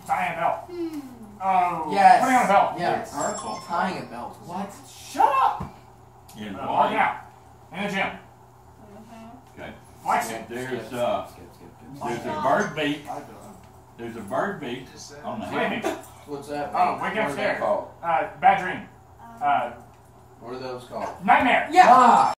Tying a belt. Oh. Yes. Putting on a belt. Yes. Purple. Tying a belt. What? Shut up. In Working white. out. In the gym. Okay. Flexing. There's a bird beak. There's a bird beak on the Sleeping. head. What's that? Oh, mean? waking What are they upstairs. called? Bad dream. What are those called? Nightmare. Yeah.